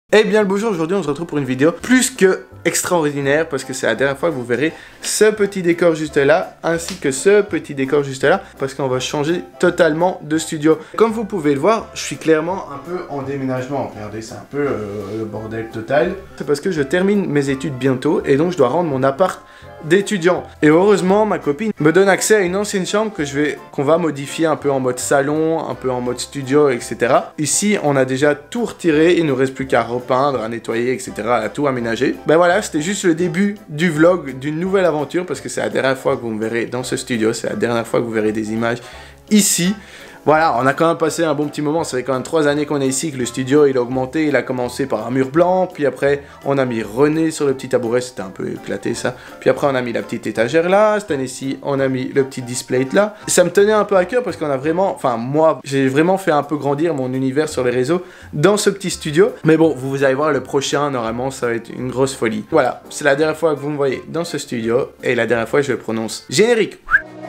Eh bien le bonjour, aujourd'hui on se retrouve pour une vidéo plus que extraordinaire parce que c'est la dernière fois que vous verrez ce petit décor juste là ainsi que ce petit décor juste là parce qu'on va changer totalement de studio. Comme vous pouvez le voir, je suis clairement un peu en déménagement. Regardez, c'est un peu le bordel total. C'est parce que je termine mes études bientôt et donc je dois rendre mon appart d'étudiant. Et heureusement, ma copine me donne accès à une ancienne chambre qu'on va modifier un peu en mode salon, un peu en mode studio, etc. Ici, on a déjà tout retiré, il ne nous reste plus qu'à repeindre, à nettoyer, etc., à tout aménager. Ben voilà, c'était juste le début du vlog, d'une nouvelle aventure, parce que c'est la dernière fois que vous me verrez dans ce studio, c'est la dernière fois que vous verrez des images ici. Voilà, on a quand même passé un bon petit moment, ça fait quand même 3 années qu'on est ici, que le studio il a augmenté, il a commencé par un mur blanc, puis après on a mis René sur le petit tabouret, c'était un peu éclaté ça, puis après on a mis la petite étagère là, cette année-ci on a mis le petit display là. Ça me tenait un peu à cœur parce qu'on a vraiment, enfin moi j'ai vraiment fait un peu grandir mon univers sur les réseaux dans ce petit studio, mais bon vous allez voir le prochain, normalement ça va être une grosse folie. Voilà, c'est la dernière fois que vous me voyez dans ce studio, et la dernière fois je le prononce générique.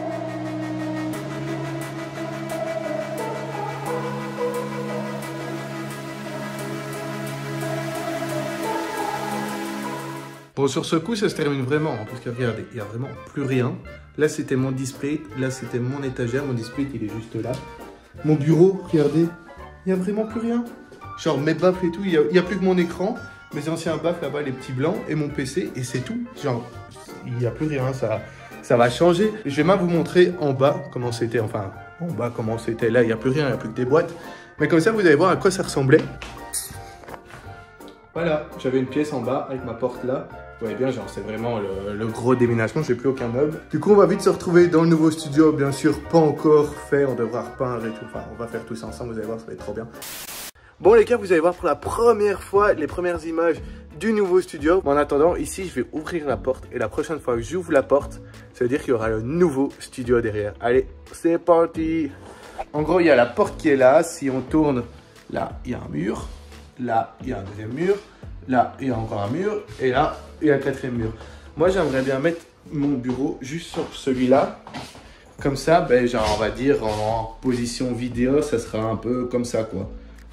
Bon, sur ce coup, ça se termine vraiment, hein, parce que regardez, il n'y a vraiment plus rien. Là, c'était mon display, là, c'était mon étagère, mon display, il est juste là. Mon bureau, regardez, il n'y a vraiment plus rien. Genre, mes baffles et tout, il n'y a plus que mon écran, mes anciens baffles là-bas, les petits blancs, et mon PC, et c'est tout. Genre, il n'y a plus rien, ça va changer. Je vais même vous montrer en bas comment c'était, enfin, en bas comment c'était. Là, il n'y a plus rien, il n'y a plus que des boîtes. Mais comme ça, vous allez voir à quoi ça ressemblait. Voilà, j'avais une pièce en bas avec ma porte là. Vous voyez bien, genre c'est vraiment le gros déménagement, j'ai plus aucun meuble. Du coup, on va vite se retrouver dans le nouveau studio, bien sûr, pas encore fait, on devra repeindre et tout. Enfin, on va faire tout ça ensemble, vous allez voir, ça va être trop bien. Bon les gars, vous allez voir pour la première fois les premières images du nouveau studio. En attendant, ici, je vais ouvrir la porte et la prochaine fois que j'ouvre la porte, ça veut dire qu'il y aura le nouveau studio derrière. Allez, c'est parti! En gros, il y a la porte qui est là. Si on tourne, là, il y a un mur. Là, il y a un deuxième mur. Là, il y a encore un mur. Et là, il y a un quatrième mur. Moi, j'aimerais bien mettre mon bureau juste sur celui-là. Comme ça, ben, genre, on va dire en position vidéo, ça sera un peu comme ça, quoi.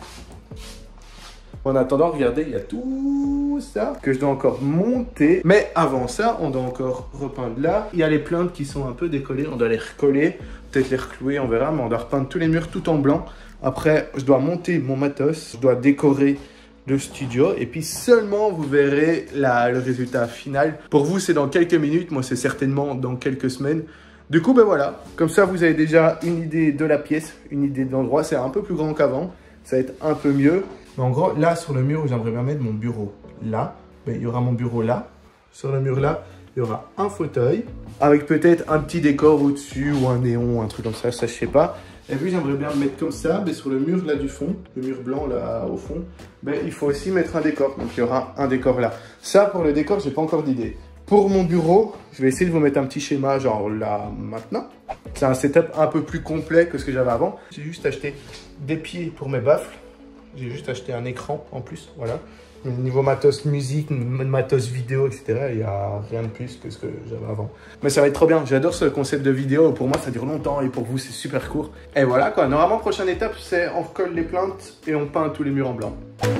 En attendant, regardez, il y a tout ça que je dois encore monter. Mais avant ça, on doit encore repeindre là. Il y a les plaintes qui sont un peu décollées. On doit les recoller, peut-être les reclouer, on verra. Mais on doit repeindre tous les murs tout en blanc. Après, je dois monter mon matos. Je dois décorer le studio. Et puis seulement, vous verrez le résultat final. Pour vous, c'est dans quelques minutes. Moi, c'est certainement dans quelques semaines. Du coup, ben voilà. Comme ça, vous avez déjà une idée de la pièce, une idée de l'endroit. C'est un peu plus grand qu'avant. Ça va être un peu mieux. Mais en gros, là, sur le mur, j'aimerais bien mettre mon bureau là. Ben, il y aura mon bureau là. Sur le mur là, il y aura un fauteuil avec peut-être un petit décor au-dessus ou un néon, un truc comme ça, je sais pas. Et puis, j'aimerais bien le mettre comme ça, mais sur le mur là du fond, le mur blanc là au fond, ben, il faut aussi mettre un décor. Donc, il y aura un décor là. Ça, pour le décor, j'ai pas encore d'idée. Pour mon bureau, je vais essayer de vous mettre un petit schéma genre là maintenant. C'est un setup un peu plus complet que ce que j'avais avant. J'ai juste acheté des pieds pour mes baffles. J'ai juste acheté un écran en plus, voilà. Niveau matos musique, matos vidéo, etc., il n'y a rien de plus que ce que j'avais avant. Mais ça va être trop bien, j'adore ce concept de vidéo. Pour moi, ça dure longtemps et pour vous, c'est super court. Et voilà quoi, normalement, prochaine étape, c'est on recolle les plaintes et on peint tous les murs en blanc.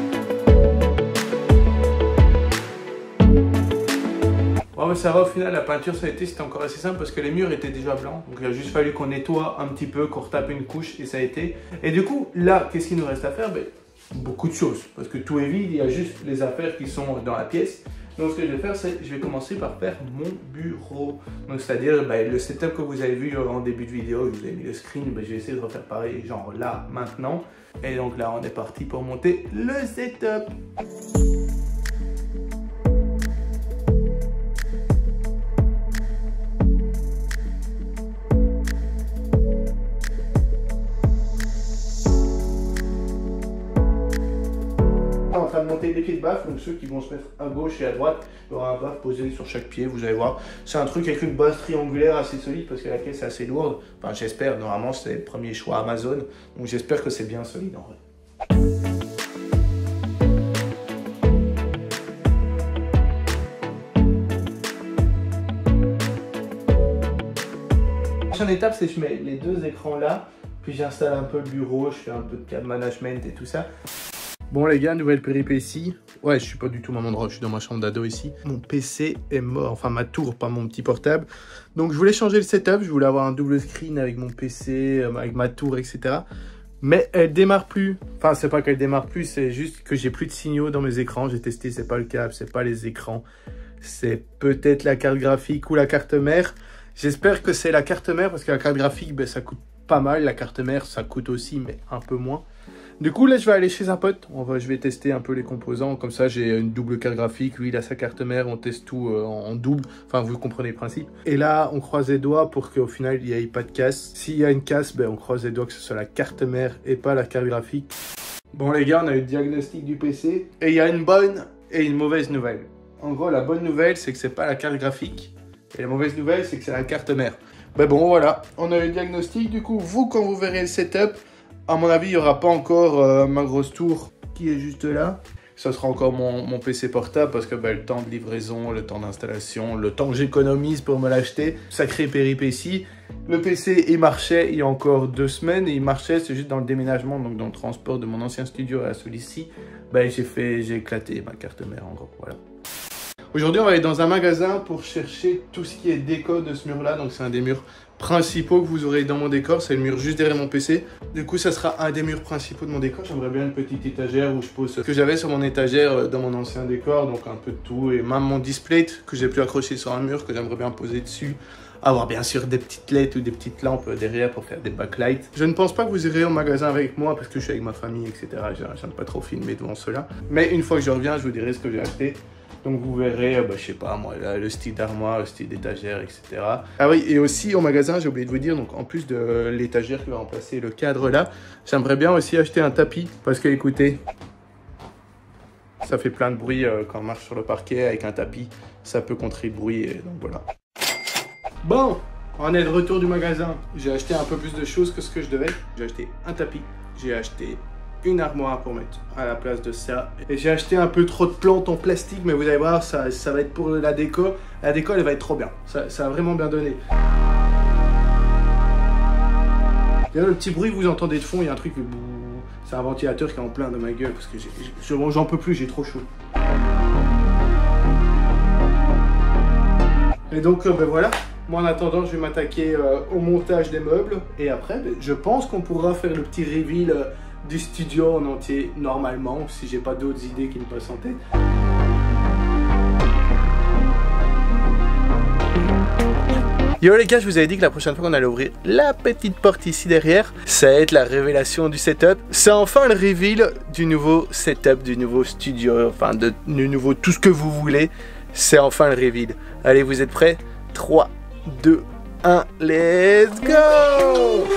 Ouais, mais ça va, au final, la peinture, c'était encore assez simple parce que les murs étaient déjà blancs. Donc, il a juste fallu qu'on nettoie un petit peu, qu'on retape une couche et ça a été. Et du coup, là, qu'est-ce qu'il nous reste à faire? Ben, beaucoup de choses parce que tout est vide, il y a juste les affaires qui sont dans la pièce. Donc, ce que je vais faire, c'est je vais commencer par faire mon bureau. Donc, c'est-à-dire ben, le setup que vous avez vu en début de vidéo, je vous ai mis le screen, ben, je vais essayer de refaire pareil, genre là, maintenant. Et donc là, on est parti pour monter le setup. En train de monter les pieds de baffle, donc ceux qui vont se mettre à gauche et à droite, il y aura un baffle posé sur chaque pied, vous allez voir. C'est un truc avec une base triangulaire assez solide parce que la caisse est assez lourde. Enfin, j'espère, normalement c'est le premier choix Amazon, donc j'espère que c'est bien solide en vrai. La prochaine étape, c'est que je mets les deux écrans là, puis j'installe un peu le bureau, je fais un peu de câble management et tout ça. Bon les gars, nouvelle péripétie. Ouais, je suis pas du tout maman de roche, je suis dans ma chambre d'ado ici. Mon PC est mort, enfin ma tour, pas mon petit portable. Donc je voulais changer le setup, je voulais avoir un double screen avec mon PC, avec ma tour, etc. Mais elle démarre plus. Enfin, c'est pas qu'elle démarre plus, c'est juste que j'ai plus de signaux dans mes écrans. J'ai testé, c'est pas le câble, c'est pas les écrans. C'est peut-être la carte graphique ou la carte mère. J'espère que c'est la carte mère parce que la carte graphique, ben, ça coûte pas mal. La carte mère, ça coûte aussi, mais un peu moins. Du coup, là, je vais aller chez un pote. Je vais tester un peu les composants. Comme ça, j'ai une double carte graphique. Lui, il a sa carte mère. On teste tout en double. Enfin, vous comprenez le principe. Et là, on croise les doigts pour qu'au final, il n'y ait pas de casse. S'il y a une casse, ben, on croise les doigts que ce soit la carte mère et pas la carte graphique. Bon, les gars, on a eu le diagnostic du PC. Et il y a une bonne et une mauvaise nouvelle. En gros, la bonne nouvelle, c'est que c'est pas la carte graphique. Et la mauvaise nouvelle, c'est que c'est la carte mère. Ben bon, voilà. On a eu le diagnostic. Du coup, vous, quand vous verrez le setup, à mon avis, il n'y aura pas encore ma grosse tour qui est juste là. Ça sera encore mon PC portable parce que le temps de livraison, le temps d'installation, le temps que j'économise pour me l'acheter, sacré péripétie. Le PC, il marchait il y a encore 2 semaines et il marchait, c'est juste dans le déménagement, donc dans le transport de mon ancien studio à celui-ci. J'ai éclaté ma carte mère en gros, voilà. Aujourd'hui, on va aller dans un magasin pour chercher tout ce qui est déco de ce mur-là. Donc, c'est un des murs principaux que vous aurez dans mon décor. C'est le mur juste derrière mon PC. Du coup, ça sera un des murs principaux de mon décor. J'aimerais bien une petite étagère où je pose ce que j'avais sur mon étagère dans mon ancien décor. Donc, un peu de tout. Et même mon display que j'ai pu accrocher sur un mur que j'aimerais bien poser dessus. Avoir bien sûr des petites LED ou des petites lampes derrière pour faire des backlights. Je ne pense pas que vous irez au magasin avec moi parce que je suis avec ma famille, etc. J'aime pas trop filmer devant cela. Mais une fois que je reviens, je vous dirai ce que j'ai acheté. Donc vous verrez, je sais pas moi, le style d'armoire, le style d'étagère, etc. Ah oui, et aussi au magasin, j'ai oublié de vous dire, donc en plus de l'étagère qui va remplacer le cadre là, j'aimerais bien aussi acheter un tapis. Parce que écoutez, ça fait plein de bruit quand on marche sur le parquet avec un tapis. Ça peut contribuer, donc voilà. Bon, on est de retour du magasin. J'ai acheté un peu plus de choses que ce que je devais. J'ai acheté un tapis, j'ai acheté une armoire pour mettre à la place de ça. Et j'ai acheté un peu trop de plantes en plastique, mais vous allez voir, ça va être pour la déco. La déco, elle va être trop bien. Ça a vraiment bien donné. D'ailleurs, le petit bruit que vous entendez de fond, il y a un truc... C'est un ventilateur qui est en plein dans ma gueule, parce que j'en peux plus, j'ai trop chaud. Et donc, voilà. Moi, en attendant, je vais m'attaquer au montage des meubles. Et après, je pense qu'on pourra faire le petit reveal du studio en entier, normalement, si j'ai pas d'autres idées qui me passent en tête. Yo les gars, je vous avais dit que la prochaine fois qu'on allait ouvrir la petite porte ici derrière, ça va être la révélation du setup. C'est enfin le reveal du nouveau setup, du nouveau studio, enfin du nouveau tout ce que vous voulez. C'est enfin le reveal. Allez, vous êtes prêts? 3, 2, 1, let's go!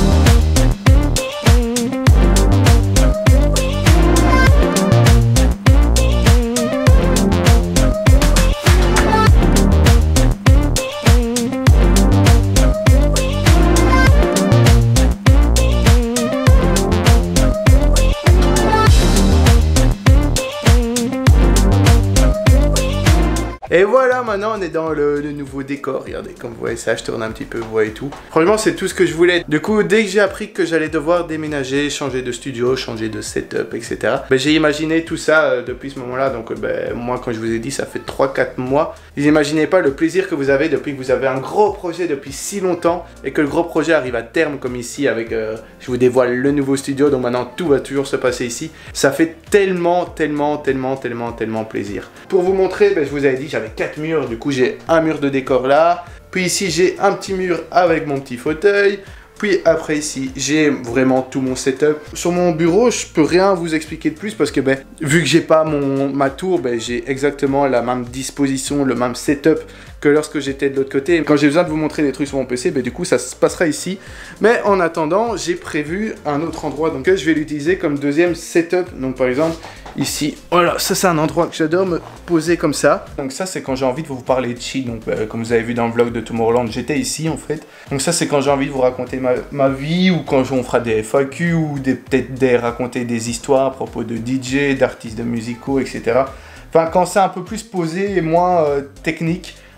Et voilà, maintenant on est dans le nouveau décor. Regardez, comme vous voyez ça, je tourne un petit peu, vous voyez tout. Franchement, c'est tout ce que je voulais. Du coup, dès que j'ai appris que j'allais devoir déménager, changer de studio, changer de setup, etc. J'ai imaginé tout ça depuis ce moment-là. Donc moi, quand je vous ai dit, ça fait 3-4 mois. Vous n'imaginez pas le plaisir que vous avez depuis que vous avez un gros projet depuis si longtemps et que le gros projet arrive à terme comme ici avec, je vous dévoile le nouveau studio. Donc maintenant, tout va toujours se passer ici. Ça fait tellement plaisir. Pour vous montrer, je vous avais dit, j'avais 4 murs, du coup j'ai un mur de décor là, puis ici j'ai un petit mur avec mon petit fauteuil, puis après ici j'ai vraiment tout mon setup. Sur mon bureau je peux rien vous expliquer de plus parce que vu que j'ai pas ma tour, j'ai exactement la même disposition, le même setup que lorsque j'étais de l'autre côté. Quand j'ai besoin de vous montrer des trucs sur mon PC, du coup ça se passera ici. Mais en attendant, j'ai prévu un autre endroit donc que je vais l'utiliser comme deuxième setup. Donc par exemple ici, voilà, ça c'est un endroit que j'adore me poser comme ça. Donc ça c'est quand j'ai envie de vous parler de chill. Donc comme vous avez vu dans le vlog de Tomorrowland, j'étais ici en fait. Donc ça c'est quand j'ai envie de vous raconter ma vie, ou quand on fera des FAQ, ou peut-être raconter des histoires à propos de DJ, d'artistes musicaux, etc. Enfin quand c'est un peu plus posé et moins technique.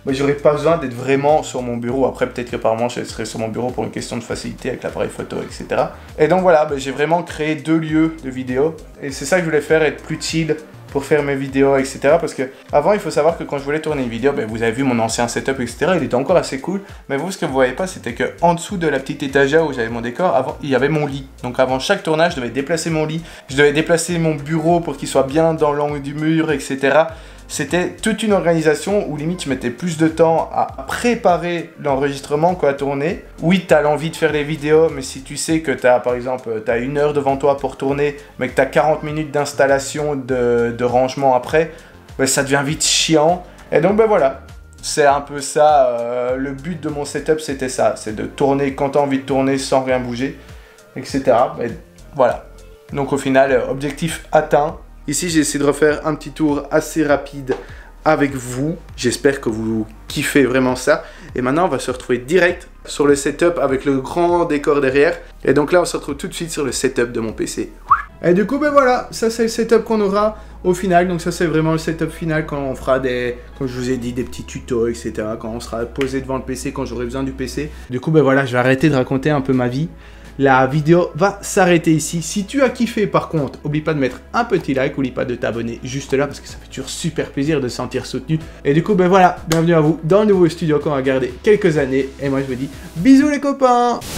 bah, j'aurais pas besoin d'être vraiment sur mon bureau. Après, peut-être que par moment, je serai sur mon bureau pour une question de facilité avec l'appareil photo, etc. Et donc voilà, bah, j'ai vraiment créé 2 lieux de vidéo. Et c'est ça que je voulais faire, être plus chill pour faire mes vidéos, etc. Parce que avant, il faut savoir que quand je voulais tourner une vidéo, ben, vous avez vu mon ancien setup, etc. Il était encore assez cool. Mais vous, ce que vous voyez pas, c'était que en dessous de la petite étagère où j'avais mon décor, avant, il y avait mon lit. Donc avant chaque tournage, je devais déplacer mon lit. Je devais déplacer mon bureau pour qu'il soit bien dans l'angle du mur, etc. C'était toute une organisation où limite je mettais plus de temps à préparer l'enregistrement qu'à tourner. Oui, tu as l'envie de faire les vidéos, mais si tu sais que tu as par exemple 1 heure devant toi pour tourner, mais que tu as 40 minutes d'installation de rangement après, ben, ça devient vite chiant. Et donc ben voilà, c'est un peu ça, le but de mon setup c'était ça, c'est de tourner quand tu as envie de tourner sans rien bouger, etc. Ben, voilà, donc au final, objectif atteint. Ici, j'ai essayé de refaire un petit tour assez rapide avec vous. J'espère que vous kiffez vraiment ça. Et maintenant, on va se retrouver direct sur le setup avec le grand décor derrière. Et donc là, on se retrouve tout de suite sur le setup de mon PC. Et du coup, ben voilà, ça c'est le setup qu'on aura au final. Donc ça, c'est vraiment le setup final quand on fera des, comme je vous ai dit, des petits tutos, etc. Quand on sera posé devant le PC, quand j'aurai besoin du PC. Du coup, ben voilà, je vais arrêter de raconter un peu ma vie. La vidéo va s'arrêter ici. Si tu as kiffé par contre, n'oublie pas de mettre un petit like, n'oublie pas de t'abonner juste là parce que ça fait toujours super plaisir de se sentir soutenu. Et du coup, ben voilà, bienvenue à vous dans le nouveau studio qu'on va garder quelques années. Et moi je vous dis bisous les copains!